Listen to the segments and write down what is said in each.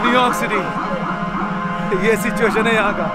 New York city, ये situation है यहाँ का।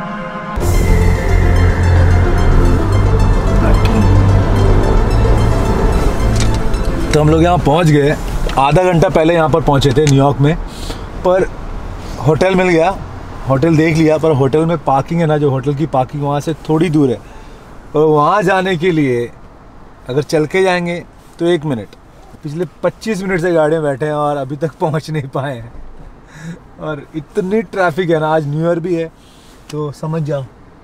तो हम लोग यहाँ पहुँच गए, आधा घंटा पहले यहाँ पर पहुँचे थे न्यूयॉर्क में, पर होटल मिल गया, होटल देख लिया, पर होटल में पार्किंग है ना, जो होटल की पार्किंग वहाँ से थोड़ी दूर है, और वहाँ जाने के लिए अगर चल के जाएंगे तो 1 मिनट, पिछले 25 मिनट से गाड़ी में बैठे हैं और अभी तक पहुँच नहीं पाए हैं। और इतनी ट्रैफिक है ना, आज न्यू ईयर भी है तो समझ जाओ।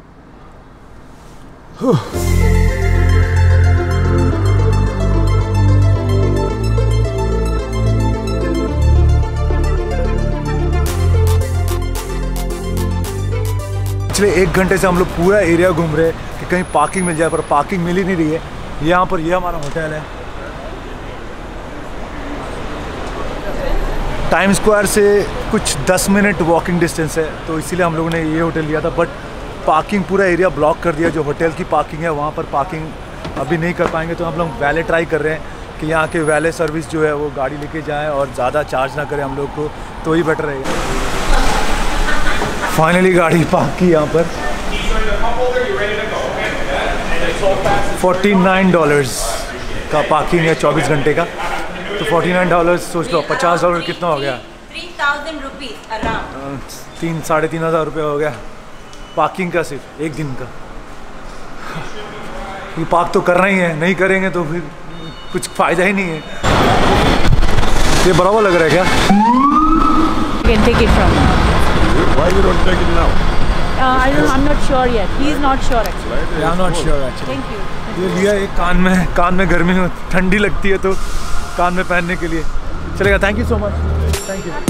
पिछले 1 घंटे से हम लोग पूरा एरिया घूम रहे हैं कि कहीं पार्किंग मिल जाए, पर पार्किंग मिल ही नहीं रही है। यहाँ पर ये हमारा होटल है, टाइम स्क्वायर से कुछ 10 मिनट वॉकिंग डिस्टेंस है, तो इसीलिए हम लोगों ने ये होटल लिया था। बट पार्किंग पूरा एरिया ब्लॉक कर दिया, जो होटल की पार्किंग है वहाँ पर पार्किंग अभी नहीं कर पाएंगे। तो हम लोग वैले ट्राई कर रहे हैं कि यहाँ के वैले सर्विस जो है वो गाड़ी लेके जाए और ज़्यादा चार्ज ना करे हम लोग को, तो ही बेटर रहेगा। फाइनली गाड़ी पार्क की यहाँ पर। $49 का पार्किंग है 24 घंटे का, तो $49 सोच लो, $50 कितना हो गया? 3,000 रुपीज अराउंड। 3,000-3,500 रुपये हो गया पार्किंग का, सिर्फ 1 दिन का। ये पार्क तो करना ही है, नहीं करेंगे तो फिर कुछ फ़ायदा ही नहीं है। ये बराबर लग रहा है क्या? You can take it from now. Why you don't take it now? I'm not sure yet. He is not sure actually. Yeah, I'm not sure actually. Thank you. ये लिया एक कान में गर्मी में ठंडी लगती है तो कान में पहनने के लिए चलेगा। Thank you so much, thank you.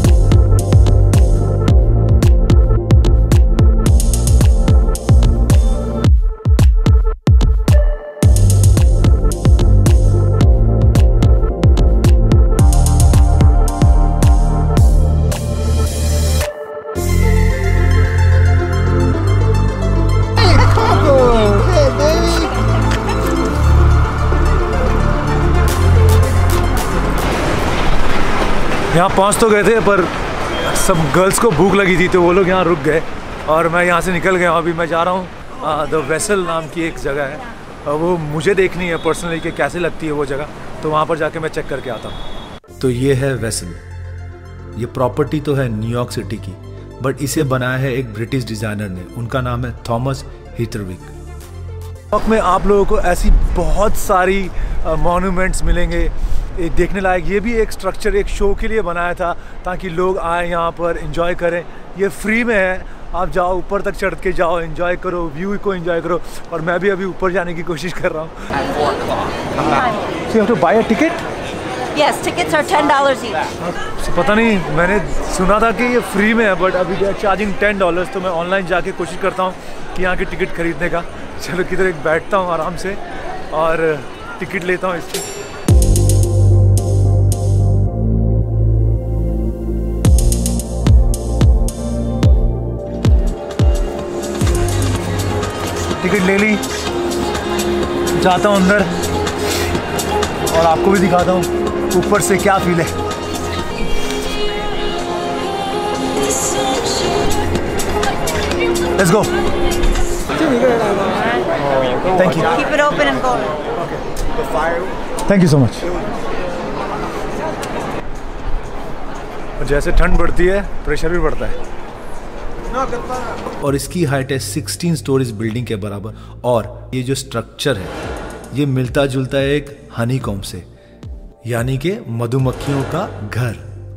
यहाँ पहुँच तो गए थे, पर सब गर्ल्स को भूख लगी थी तो वो लोग यहाँ रुक गए और मैं यहाँ से निकल गया। अभी मैं जा रहा हूँ द वेसल नाम की एक जगह है, वो मुझे देखनी है पर्सनली कि कैसे लगती है वो जगह, तो वहाँ पर जाके मैं चेक करके आता हूँ। तो ये है वेसल। ये प्रॉपर्टी तो है न्यूयॉर्क सिटी की, बट इसे बनाया है एक ब्रिटिश डिज़ाइनर ने, उनका नाम है थॉमस हीथरविक। न्यूयॉर्क में आप लोगों को ऐसी बहुत सारी मॉन्यूमेंट्स मिलेंगे एक देखने लायक। ये भी एक स्ट्रक्चर एक शो के लिए बनाया था ताकि लोग आए यहाँ पर एंजॉय करें। ये फ्री में है, आप जाओ ऊपर तक चढ़ के जाओ, एंजॉय करो, व्यू को एंजॉय करो। और मैं भी अभी ऊपर जाने की कोशिश कर रहा हूँ। So you have to buy a ticket? Yes, tickets are $10 each. पता नहीं, मैंने सुना था कि ये फ्री में है, बट अभी दे आर चार्जिंग $10। तो मैं ऑनलाइन जाके कोशिश करता हूँ कि यहाँ की टिकट खरीदने का। चलो किधर एक बैठता हूँ आराम से और टिकट लेता हूँ इसकी। टिकट ले ली, जाता हूँ अंदर और आपको भी दिखाता हूँ ऊपर से क्या फील है। Let's go. Thank you. Keep it open and go. Thank you so much. और जैसे ठंड बढ़ती है प्रेशर भी बढ़ता है। और इसकी हाइट है 16 स्टोरीज बिल्डिंग के बराबर। और ये जो स्ट्रक्चर है ये मिलता जुलता है एक हनीकॉम्ब से, यानी कि मधुमक्खियों का घर।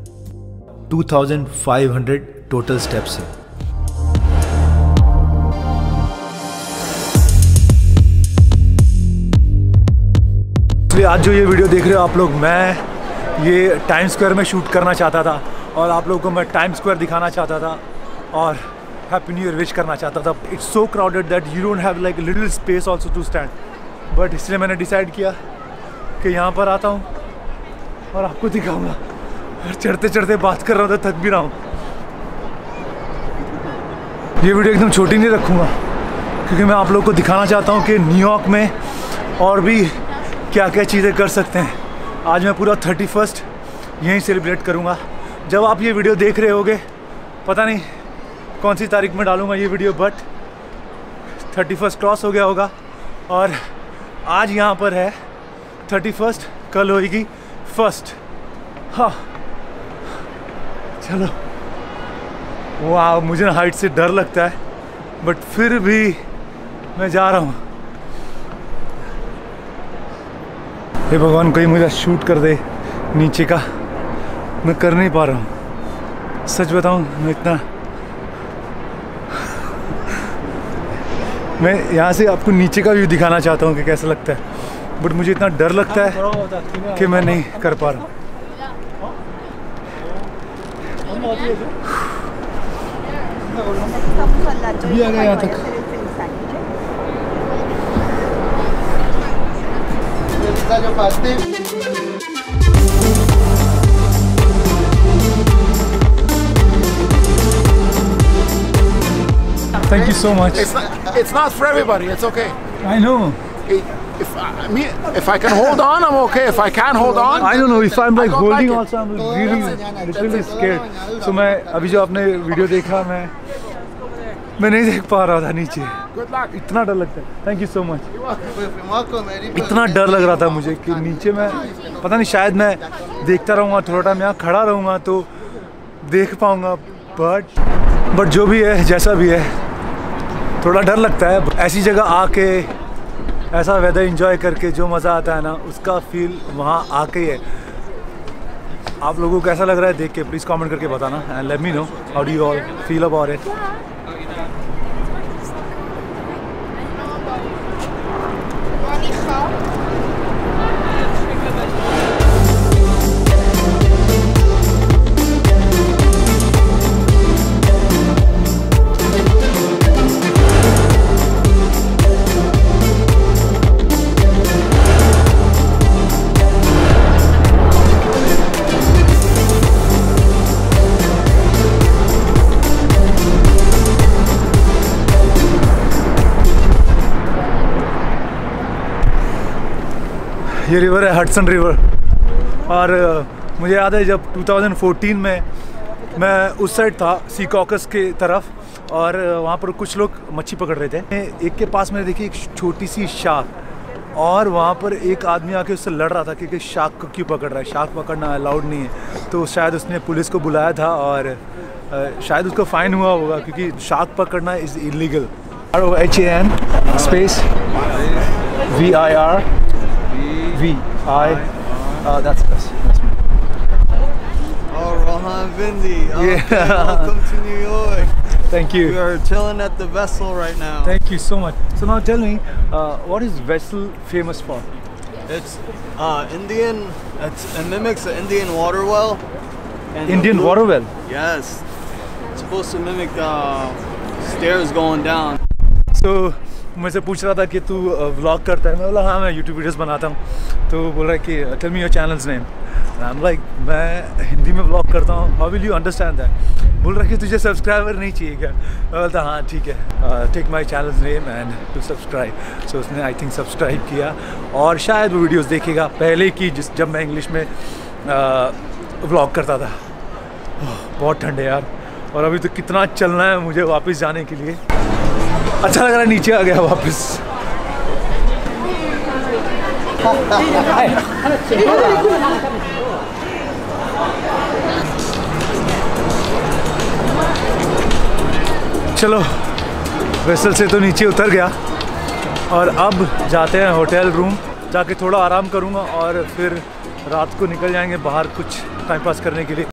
2500 टोटल स्टेप्स है। इसलिए आज जो ये वीडियो देख रहे हो आप लोग, मैं ये टाइम स्क्वायर में शूट करना चाहता था और आप लोगों को मैं टाइम स्क्वायर दिखाना चाहता था और हैप्पी न्यू ईयर विश करना चाहता था। It's so crowded that you don't have like little space also to stand, but इसलिए मैंने डिसाइड किया कि यहाँ पर आता हूँ और आपको दिखाऊंगा। और चढ़ते चढ़ते बात कर रहा हूँ तो थक भी रहा हूँ। ये वीडियो एकदम छोटी नहीं रखूँगा क्योंकि मैं आप लोगों को दिखाना चाहता हूँ कि न्यूयॉर्क में और भी क्या क्या चीज़ें कर सकते हैं। आज मैं पूरा 31st यहीं सेलिब्रेट करूँगा, जब आप ये वीडियो देख रहे होगे, पता नहीं कौन सी तारीख में डालूँगा ये वीडियो, बट 31 क्रॉस हो गया होगा और आज यहाँ पर है 31, कल होगी 1। हाँ चलो। वाह, मुझे ना हाइट से डर लगता है, बट फिर भी मैं जा रहा हूँ। हे भगवान, कोई मुझे शूट कर दे नीचे का, मैं कर नहीं पा रहा हूँ। सच बताऊँ, मैं यहाँ से आपको नीचे का व्यू दिखाना चाहता हूँ कि कैसा लगता है, बट मुझे इतना डर लगता है कि मैं नहीं कर पा रहा हूँ। ये आ गया यहाँ तक। Thank you so much. It's not for everybody. It's okay. I know. If I can hold on, I'm okay. If I can't hold on, I don't know. If I'm like I don't holding like also, I'm literally scared. So मैं अभी जो आपने video देखा, मैं नहीं देख पा रहा था नीचे। good luck. इतना डर लगता है। Thank you so much. इतना डर लग रहा था मुझे कि नीचे मैं पता नहीं, शायद मैं देखता रहूँगा, थोड़ा टाइम यहाँ खड़ा रहूँगा तो देख पाऊँगा, बट जो भी है, जैसा भी है, थोड़ा डर लगता है। ऐसी जगह आके ऐसा वेदर एंजॉय करके जो मज़ा आता है ना, उसका फील वहाँ आके ही है। आप लोगों को कैसा लग रहा है देख के, प्लीज़ कमेंट करके बताना and let me know how do you all feel about it. ये रिवर है हडसन रिवर, और मुझे याद है जब 2014 में मैं उस साइड था सी कॉकस के तरफ, और वहाँ पर कुछ लोग मच्छी पकड़ रहे थे। एक के पास मैंने देखी एक छोटी सी शार्क, और वहाँ पर एक आदमी आके उससे लड़ रहा था कि शार्क को क्यों पकड़ रहा है, शार्क पकड़ना अलाउड नहीं है। तो शायद उसने पुलिस को बुलाया था और शायद उसको फाइन हुआ होगा क्योंकि शार्क पकड़ना is illegal. ROHAN space VIR VI that's me. Oh, Rohan Virdi. Okay, Yeah. welcome to New York. Thank We you. are chilling at the vessel right now. Thank you so much. So now tell me, what is vessel famous for? It's Indian. It mimics the Indian water well. And the Indian blue- water well. Yes. It's supposed to mimic stairs going down. So मुझसे पूछ रहा था कि तू vlog करता है, मैं बोला हाँ मैं यूट्यूब वीडियोस बनाता हूँ। तो बोल रहा है कि tell me your channels name. I am like, मैं हिंदी में व्लॉग करता हूँ, how will you understand that. बोल रहा है कि तुझे सब्सक्राइबर नहीं चाहिए क्या। मैं बोलता हाँ ठीक है, take my channels name and to subscribe. So उसने आई थिंक सब्सक्राइब किया और शायद वो वीडियोज़ देखेगा पहले की जब मैं इंग्लिश में व्लॉग करता था। बहुत ठंड है यार, और अभी तो कितना चलना है मुझे वापस जाने के लिए। अच्छा लग रहा है, नीचे आ गया वापस। चलो, वेसल से तो नीचे उतर गया और अब जाते हैं होटल रूम, जाके थोड़ा आराम करूँगा और फिर रात को निकल जाएंगे बाहर कुछ टाइम पास करने के लिए।